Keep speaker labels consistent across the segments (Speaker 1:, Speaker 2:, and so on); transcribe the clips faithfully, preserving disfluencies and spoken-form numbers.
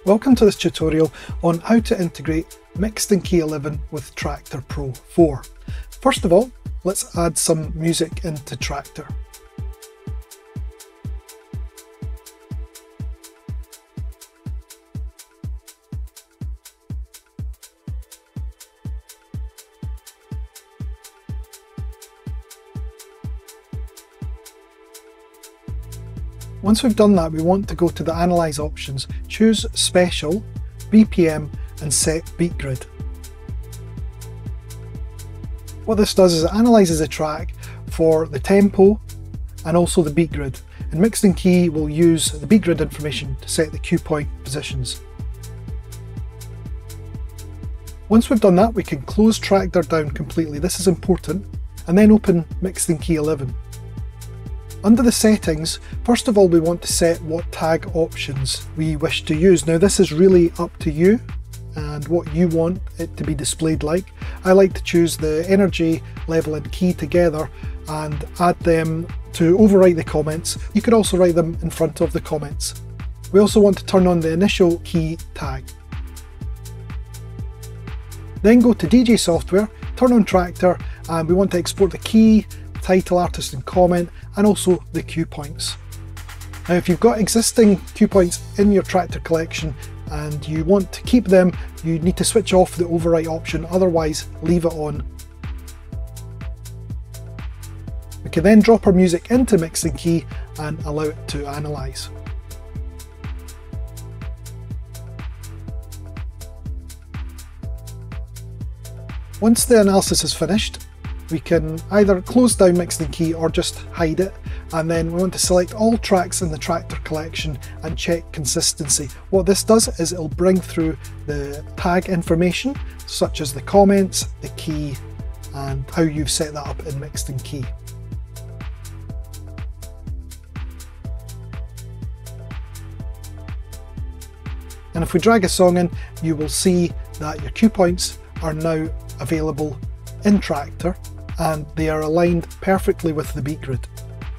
Speaker 1: Welcome to this tutorial on how to integrate Mixed in Key eleven with Traktor Pro four. First of all, let's add some music into Traktor. Once we've done that, we want to go to the Analyze options, choose Special, B P M and set Beat Grid. What this does is it analyses a track for the tempo and also the beat grid, and Mixed in Key will use the beat grid information to set the cue point positions. Once we've done that, we can close Traktor down completely, this is important, and then open Mixed in Key eleven. Under the settings, first of all we want to set what tag options we wish to use. Now this is really up to you and what you want it to be displayed like. I like to choose the energy, level and key together and add them to overwrite the comments. You could also write them in front of the comments. We also want to turn on the initial key tag. Then go to D J software, turn on Traktor, and we want to export the key, title, artist and comment, and also the cue points. Now if you've got existing cue points in your Traktor collection and you want to keep them, you need to switch off the overwrite option, otherwise leave it on. We can then drop our music into Mixed in Key and allow it to analyse. Once the analysis is finished, we can either close down Mixed in Key or just hide it, and then we want to select all tracks in the Traktor collection and check consistency. What this does is it'll bring through the tag information such as the comments, the key and how you've set that up in Mixed in Key. And if we drag a song in, you will see that your cue points are now available in Traktor, and they are aligned perfectly with the beat grid.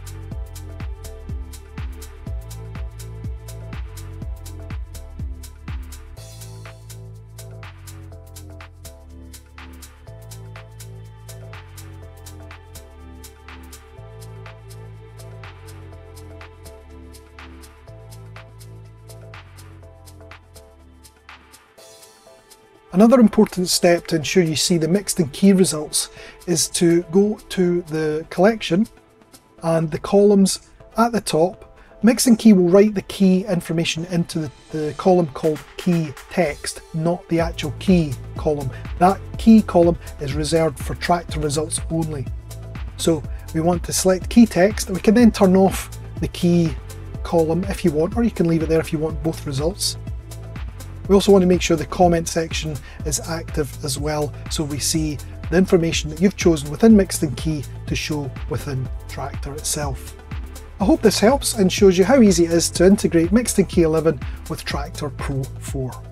Speaker 1: Another important step to ensure you see the Mixed in Key results is to go to the collection and the columns at the top. Mixed in Key will write the key information into the, the column called Key Text, not the actual key column. That key column is reserved for Traktor results only. So we want to select Key Text, and we can then turn off the key column if you want, or you can leave it there if you want both results. We also want to make sure the comment section is active as well, so we see the information that you've chosen within Mixed in Key to show within Traktor itself. I hope this helps and shows you how easy it is to integrate Mixed in Key eleven with Traktor Pro four.